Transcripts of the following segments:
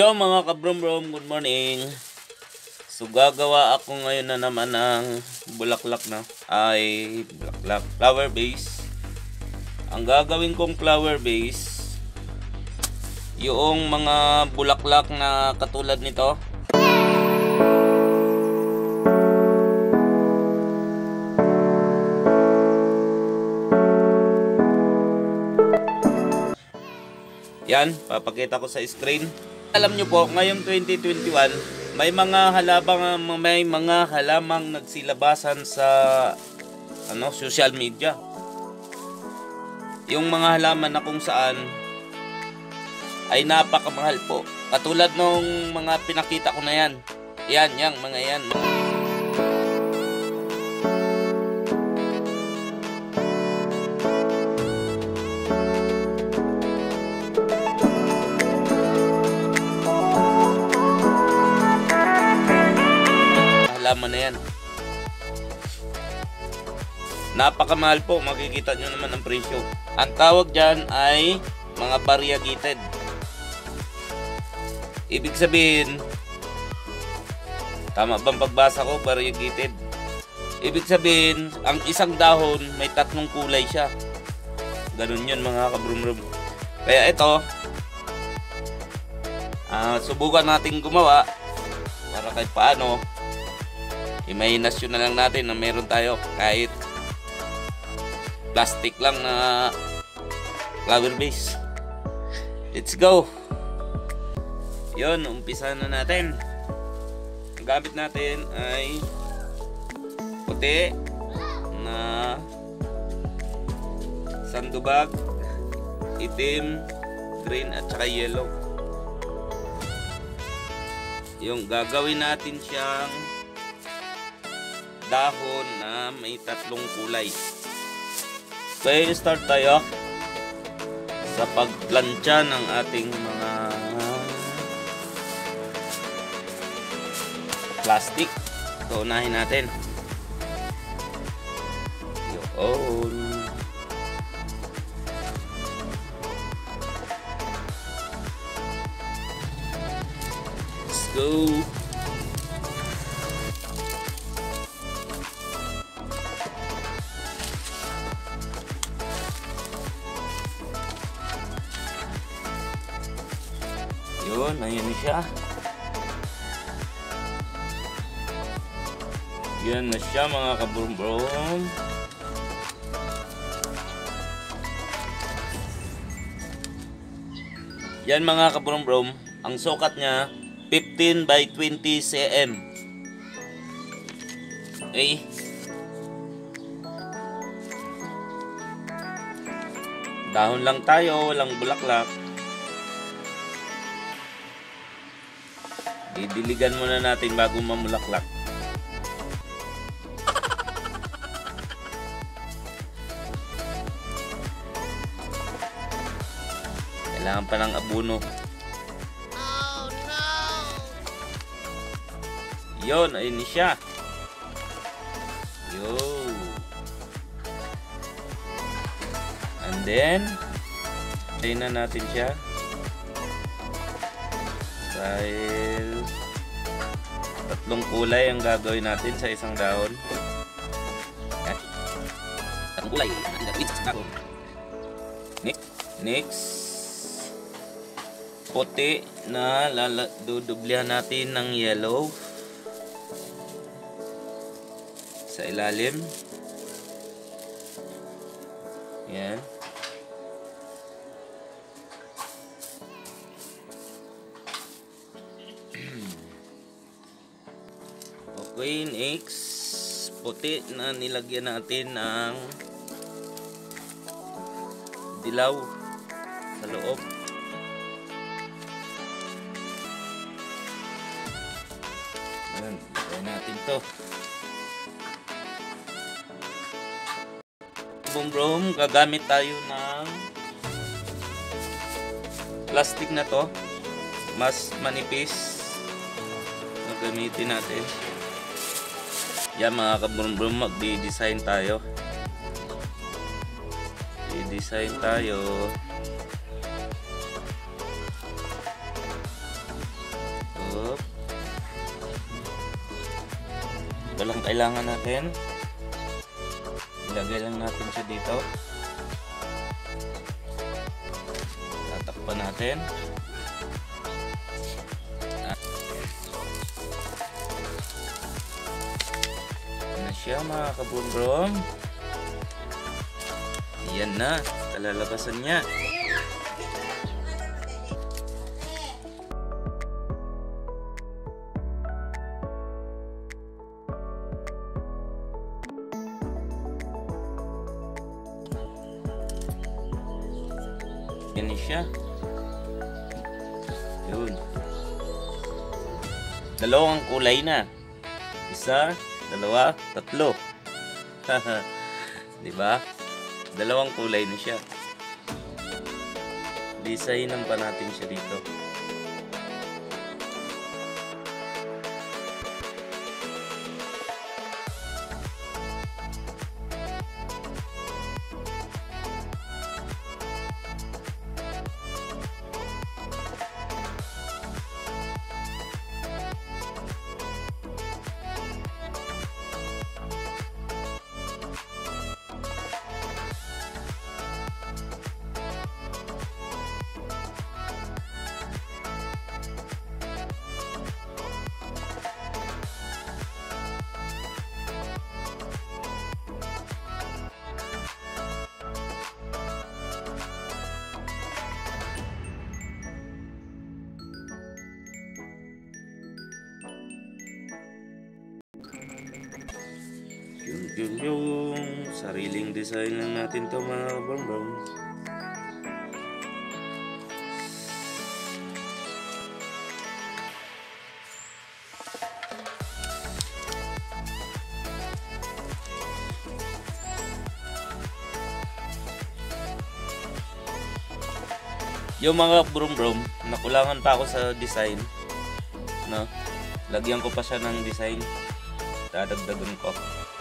Yo mga kabrom-brom, good morning. So gagawa ako ngayon na naman ng bulaklak flower base. Ang gagawin kong flower base, yung mga bulaklak na katulad nito. Yan, papakita ko sa screen. Alam nyo po, ngayong 2021, may mga halamang nagsilabasan sa social media. Yung mga halaman na kung saan ay napakamahal po. Katulad nung mga pinakita ko na yan. Yan, mga yan. Halaman na yan. Napakamahal po, makikita nyo naman ang presyo. Ang tawag dyan ay mga variegated. Ibig sabihin, tama bang pagbasa ko, variegated? Ibig sabihin, ang isang dahon may 3 kulay siya. Ganun yun mga kabrum-brum. Kaya ito, subukan natin gumawa para kahit paano imahinasyon na lang natin na meron tayo kahit plastic lang na flower base. Let's go. Yun, umpisa na natin. Ang gamit natin ay puti na sandubag, itim, green at saka yellow. Yung gagawin natin siyang dahon na may 3 kulay. Okay, start tayo sa pagplansya ng ating mga plastic. So, unahin natin. Yun. Let's go. Yun, ayan siya. Yan na siya mga kabrum-brum. Yan mga kabrum-brum, ang sukat niya 15 by 20 cm. Okay. Dahon lang tayo, walang bulaklak. Didiligan muna natin bago mamulaklak. Kailangan pa ng abono. Oh no! Yun, ayun siya. Yun. And then, ayun na natin siya. Dahil 3 kulay ang gagawin natin sa isang dahon. 3 kulay ang gagawin sa isang dahon. Next, puti na dudublihan natin ng yellow sa ilalim. Yan. Okay, next, puti na nilagyan natin ng dilaw sa loob. Ayan, lagyan natin to. Brum-brum, gagamit tayo ng plastic na to. Mas manipis na gamitin natin. Yan mga kabrum-brum, magdi-design tayo. I-design tayo. Up. Ito lang kailangan natin. Ilagay lang natin siya dito. Tatakpan natin. Ano siya mga kabrum-brum? Yan na, kalalabasan niya. Yan siya. Yun. Dalawang kulay na. Isa, dalawa, tatlo. Diba? Dalawang kulay na siya. Designan pa natin siya dito. Yung sariling design lang natin to mga kabrum-brum. Yung mga kabrum-brum, nakulangan pa ako sa design, no? Lagyan ko pa siya ng design. Dadagdagan ko.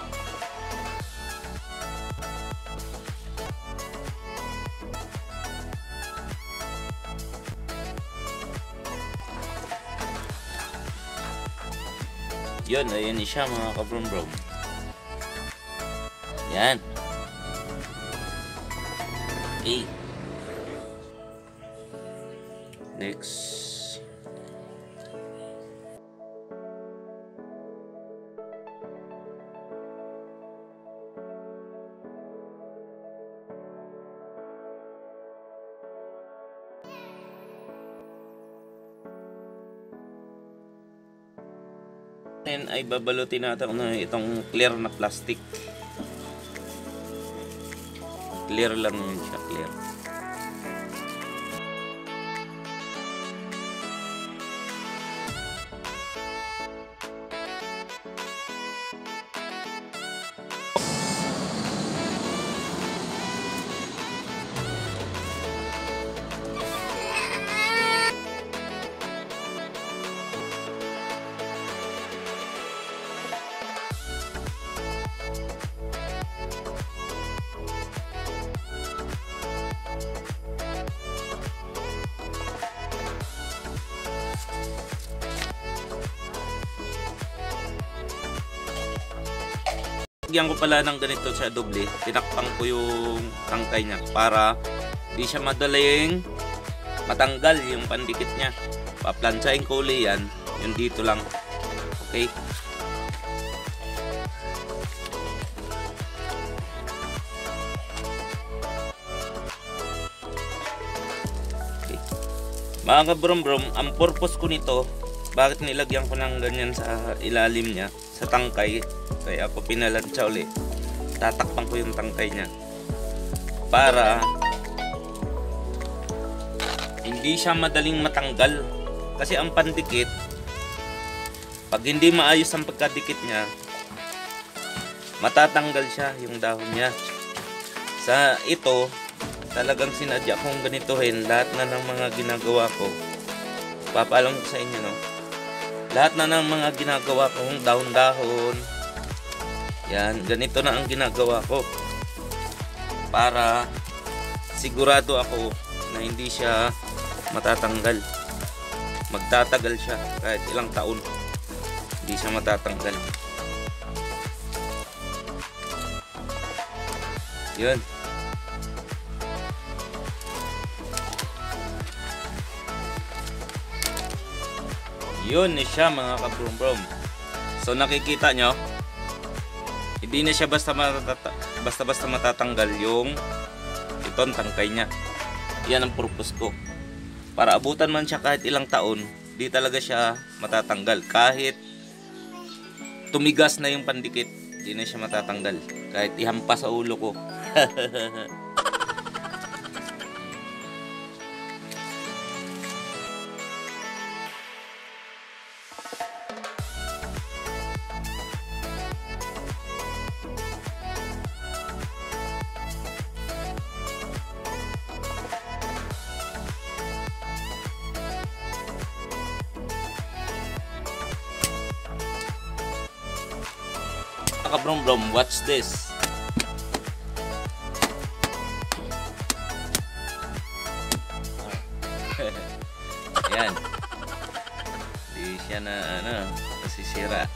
Yun, ayan siya mga kabrum-brum. Yan. Okay. Next. And ay babalutin natin itong clear na plastic. Clear lang yun siya, clear. Lagyan ko pala ng ganito sa doble. Tinakpang ko yung tangkay niya para di siya madaling matanggal yung pandikit niya. Paplansahin ko ulit yan. Yung dito lang. Okay. Okay. Mga kabrum-brum, ang purpose ko nito, bakit nilagyan ko ng ganyan sa ilalim niya, sa tangkay, kaya ako pinalansya ulit. Tatakpan ko yung tangkay niya para hindi siya madaling matanggal. Kasi ang pandikit, pag hindi maayos ang pagkadikit niya, matatanggal siya yung dahon niya. Sa ito, talagang sinadya kong ganituhin lahat na ng mga ginagawa ko. Papaalam ko sa inyo, no? Lahat na ng mga ginagawa kong dahon-dahon, yan, ganito na ang ginagawa ko para sigurado ako na hindi siya matatanggal. magtatagal siya kahit ilang taon. Hindi siya matatanggal. Yun. Yun na siya mga kabrum-brum. So nakikita nyo, hindi na siya basta matatanggal yung itong tangkay niya. Yan ang purpose ko. Para abutan man siya kahit ilang taon, di talaga siya matatanggal. Kahit tumigas na yung pandikit, di na siya matatanggal. Kahit ihampas sa ulo ko. Kabrom-brom, watch this. Ayan. Di siya na nasisira.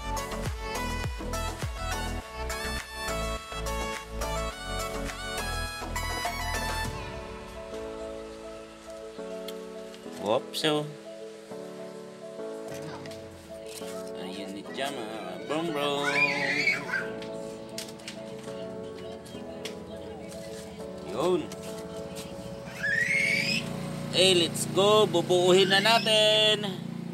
Whoops, so. Ayan ni Jama, brom-brom. Yun. Let's go. Bubuuhin na natin.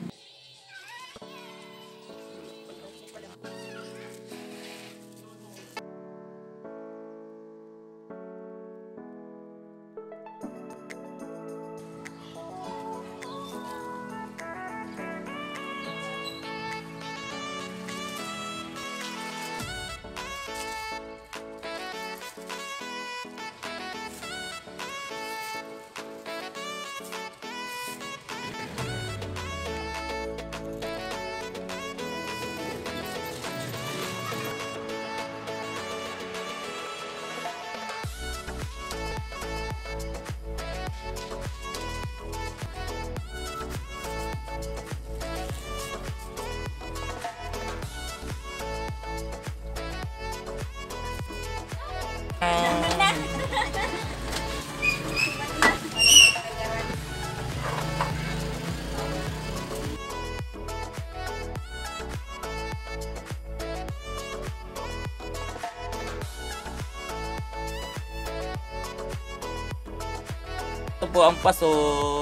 Ito po ang paso.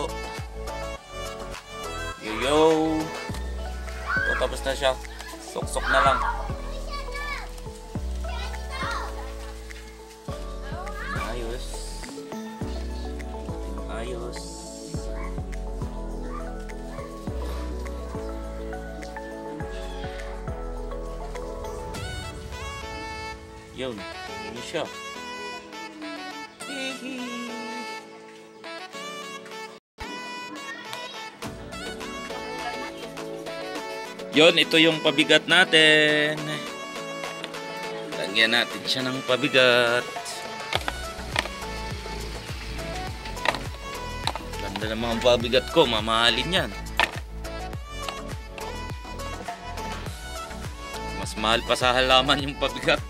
Yo. So, tapos na siya. Sok-sok na lang. Ayos. Ayos. Yun. Yun siya. Yun, ito yung pabigat natin. Lagyan natin siya ng pabigat. Ganda ng mga pabigat ko, mamahalin yan. Mas mahal pa sa halaman yung pabigat.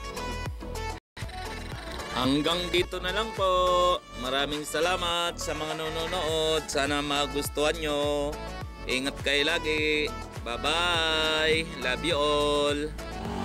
Hanggang dito na lang po. Maraming salamat sa mga nanonood. Sana magustuhan nyo. Ingat kayo lagi. Bye-bye. Love you all.